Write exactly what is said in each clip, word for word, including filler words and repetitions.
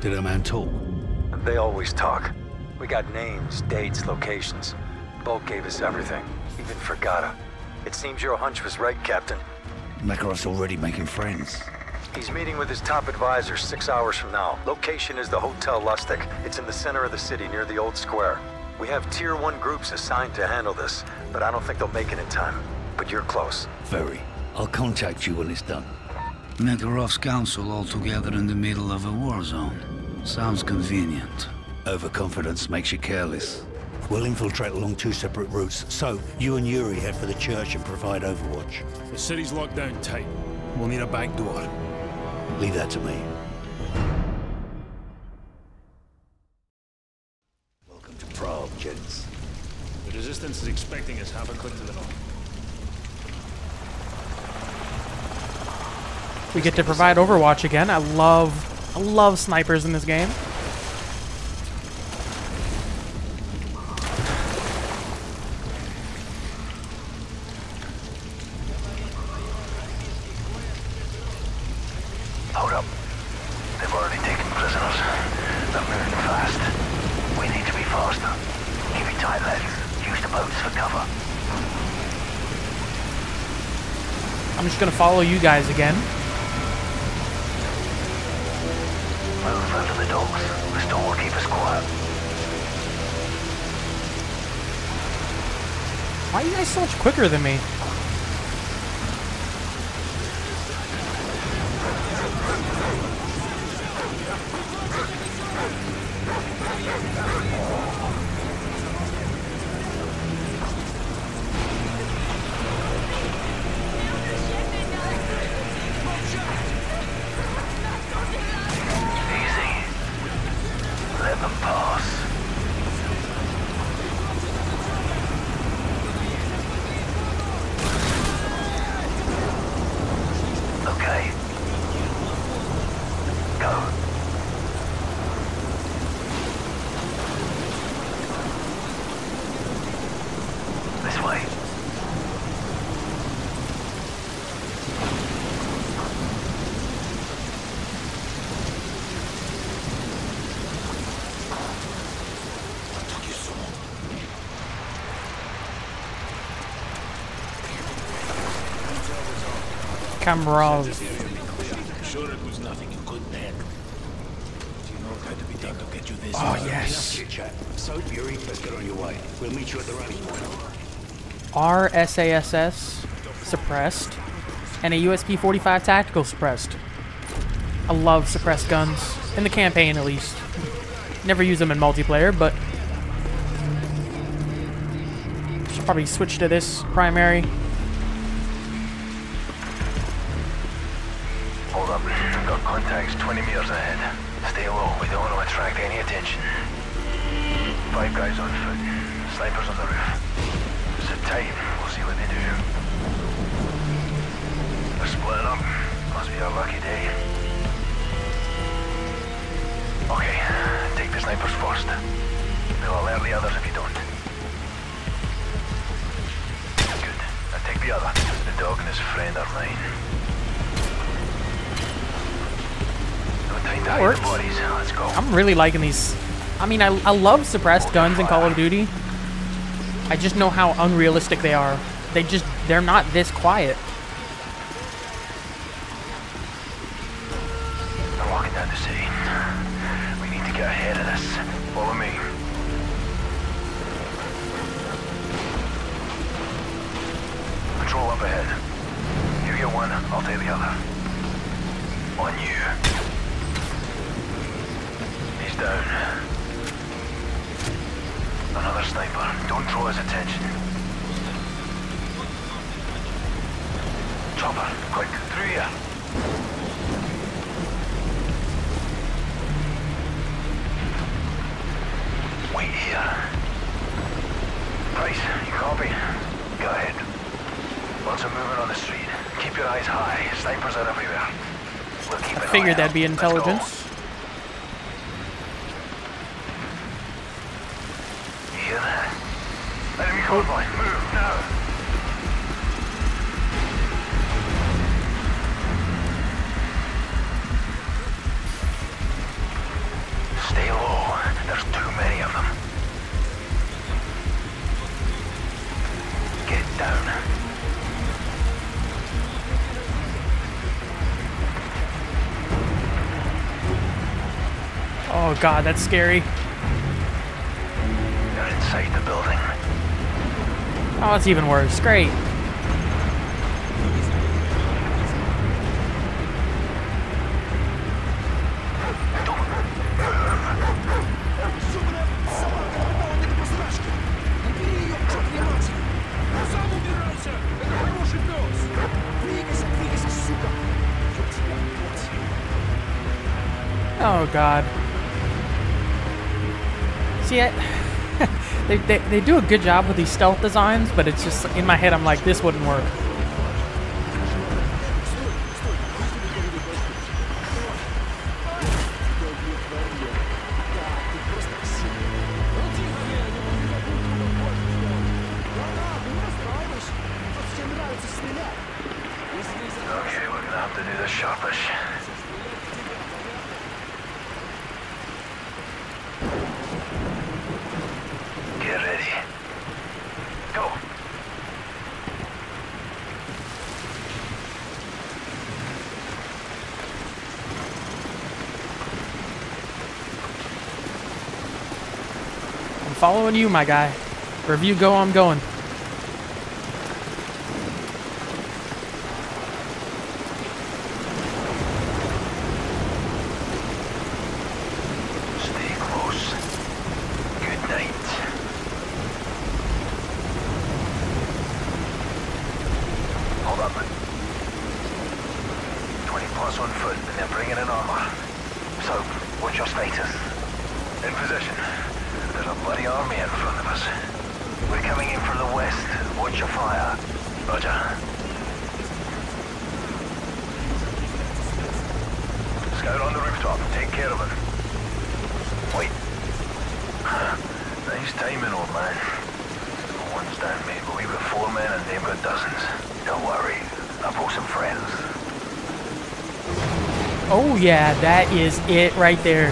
Did a man talk? They always talk. We got names, dates, locations. Bolt gave us everything, even Fragata. It seems your hunch was right, Captain. Makarov's already making friends. He's meeting with his top advisor six hours from now. Location is the Hotel Lustig. It's in the center of the city near the old square. We have tier one groups assigned to handle this, but I don't think they'll make it in time. But you're close. Very. I'll contact you when it's done. Makarov's council all together in the middle of a war zone. Sounds convenient. Overconfidence makes you careless. We'll infiltrate along two separate routes, so you and Yuri head for the church and provide overwatch. The city's locked down tight. We'll need a back door. Leave that to me. Welcome to Prague, gents. The Resistance is expecting us half a click to the north. We get to provide Overwatch again. I love, I love snipers in this game. Hold up. They've already taken prisoners. They're moving fast. We need to be faster. Keep it tight, lads. Use the boats for cover. I'm just gonna follow you guys again. Move out of the docks. The storm will keep us quiet. Why are you guys so much quicker than me? Makarov. Sure it was nothing you couldn't handle. Do you know what had to be done to get you this? Oh, yes. So, Yuri, let's get on your way. We'll meet you at the running point. R S A S S suppressed, and a U S P forty-five tactical suppressed. I love suppressed guns, in the campaign at least. Never use them in multiplayer, but should probably switch to this primary. Hold up. Got contacts twenty meters ahead. Stay low. We don't want to attract any attention. Five guys on foot. Snipers on the roof. Sit tight. We'll see what they do. They're splitting up. Must be our lucky day. Okay. Take the snipers first. They'll alert the others if you don't. Good. Now take the other. The dog and his friend are mine. That works. Let's go. I'm really liking these. I mean, I, I love suppressed guns in Call of Duty. I just know how unrealistic they are. They just, they're not this quiet. They're walking down the city. We need to get ahead of this. Follow me. Patrol up ahead. You get one, I'll take the other. On you. Down. Another sniper. Don't draw his attention. Chopper, quick, through here. Wait here. Price, you copy? Go ahead. Lots of movement on the street. Keep your eyes high. Snipers are everywhere. We'll keep I an figured eye that'd out. be intelligence. Enemy convoy, move now. Oh god, that's scary. They're inside the building. Oh, it's even worse. Great. Oh god. See, I, they, they they do a good job with these stealth designs, but it's just in my head I'm like, this wouldn't work. Okay, we're gonna have to do this sharpish. Get ready. Go. I'm following you, my guy. Wherever you go, I'm going. Stay close. Good night. Hold up. twenty plus on foot, and they're bringing in armor. So, what's your status? In position. There's a bloody army in front of us. We're coming in from the west. Watch your fire. Roger. Scout on the rooftop. Take care of it. Wait. Nice timing, old man. One stand mate, but we were four men and they've got dozens. Don't worry. I've got some friends. Oh yeah, that is it right there.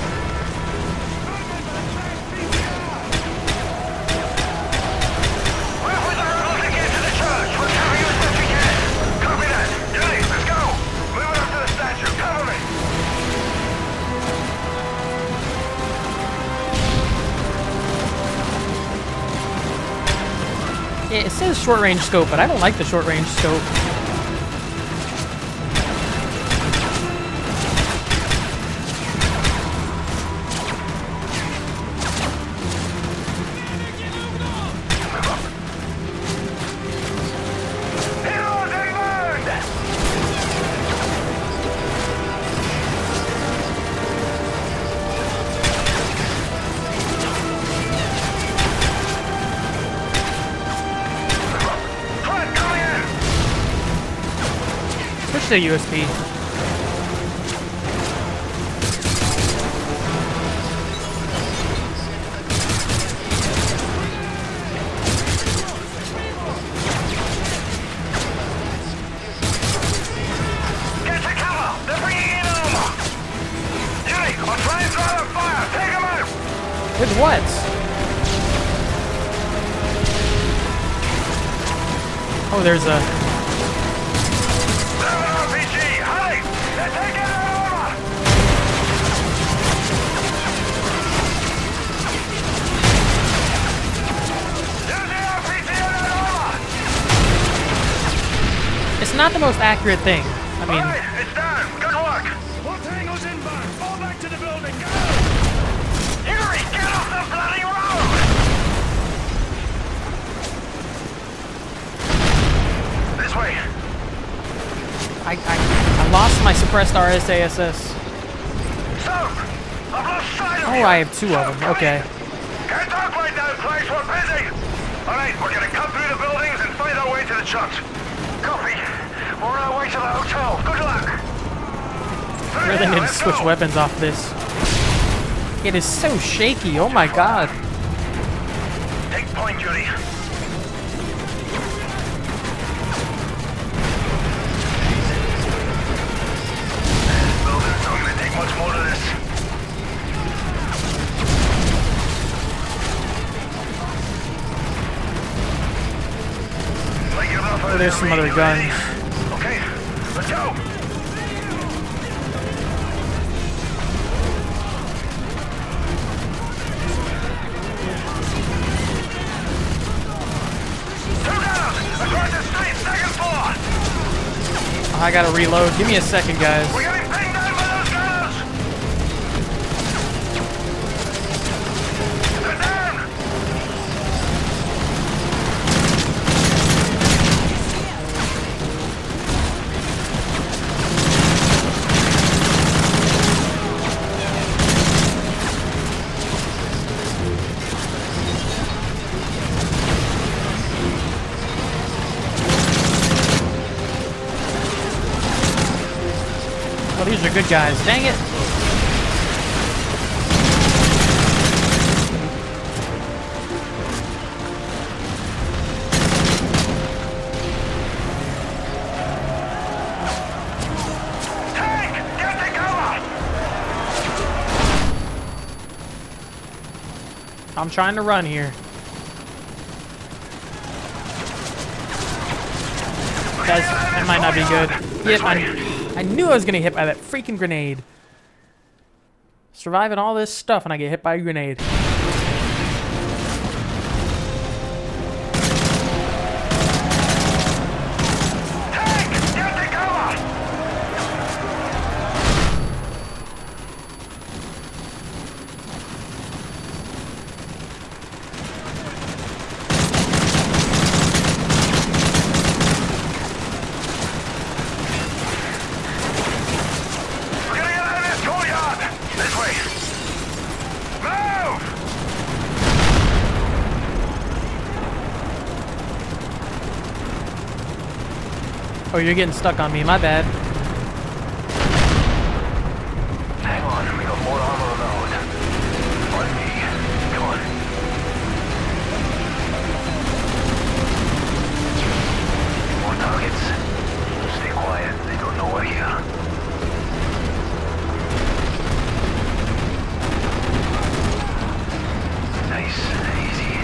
Yeah, it says short range scope, but I don't like the short range scope. Push the U S B. Get to cover! They're bringing in armor! Yuri, I'll try and throw them fire! Take them out! With what? Oh, there's a... It's not the most accurate thing. I mean... All right, it's done. Good work. What tangles inbound? Fall back to the building. Go! Yuri, get off the bloody road! This way. I, I, I lost my suppressed R S A S S. Soap! I've lost sight of Oh, you. I have two of them. Okay. Can't talk right now, Price. We're busy. All right, we're gonna cut through the buildings and find our way to the church. Copy. We're on our way to the hotel. Good luck. I really need to switch weapons off this. It is so shaky. Oh my god. Take point, Yuri. This building's not gonna take much more of this. Oh, there's some other guns. Okay, let's go. I gotta reload. Give me a second, guys. We're getting pinned down by those gunners! They're down! Oh, these are good guys. Dang it. Tank! Get the cover! I'm trying to run here. Guys, that might not be good. Yep, I, I knew I was gonna get hit by that freaking grenade. Surviving all this stuff and I get hit by a grenade. Tank! Get the cover! We're gonna get out of this courtyard! This way! Move! Oh, you're getting stuck on me. My bad. Hang on, we got more armor on the hood. On me. Come on. More targets. Stay quiet, they don't know we're here. Nice, easy.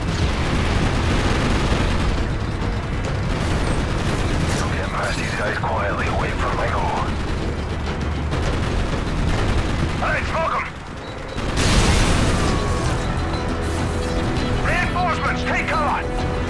Don't get past these guys quietly, wait for my go. Alright, smoke 'em! Reinforcements, take cover!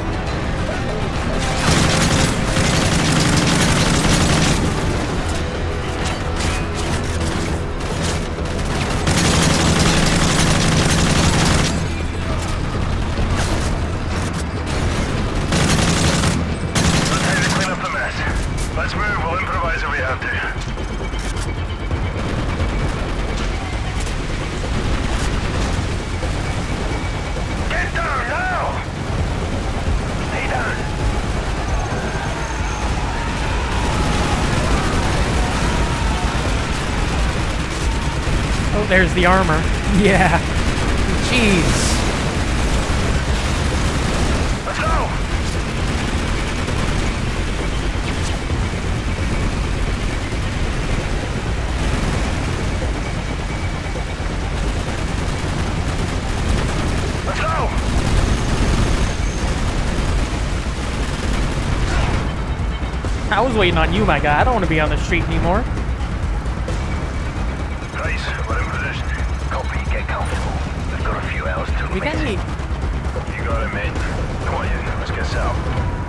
Let's time to clean up the mess. Let's move, we'll improvise if we have to. Get down now! Stay down. Oh, there's the armor. Yeah. Jeez. Let's go! Let's go! I was waiting on you, my guy. I don't want to be on the street anymore. Price, we're in position. Copy, get comfortable. We've got a few hours to We got any... You got it, mate. Come on in, let's get set up.